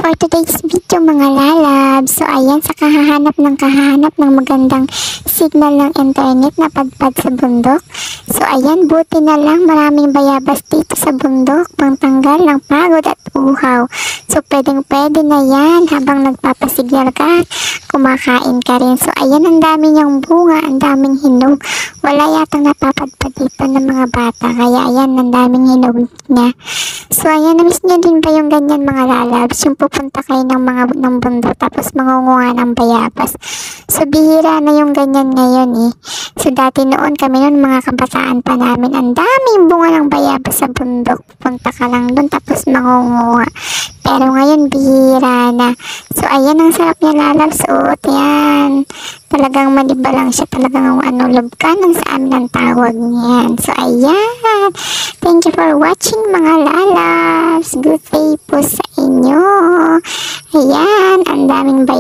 for today's video mga lalabs. So ayan, sa kahahanap ng magandang signal ng internet na padpad sa bundok. So ayan, buti na lang maraming bayabas dito sa bundok pangtanggal ng pagod at uhaw. So pwedeng pwede na yan habang nagpapasignal ka, kumakain ka rin. So ayan, ang dami niyang bunga, ang daming hinog. Wala yatang napapadpad dito ng mga bata, kaya ayan, ang daming hinog niya. So ayan, namiss niyo din ba yung ganyan mga lalabs? Yung pupunta kayo ng bundok tapos mangunguha ng bayabas. So bihira na yung ganyan ngayon eh. So dati noon kami noon, mga kabataan pa namin, ang daming bunga ng bayabas sa bundok. Punta ka lang doon tapos mangunguha. Pero ngayon bihira na. So ayan, ang sarap niya lalabs. So yan, talagang maniba lang siya, talagang lubkanan sa amin ang tawag niyan. So ayan, thank you for watching mga lalabs. Good day po sa inyo. Ayan, ang daming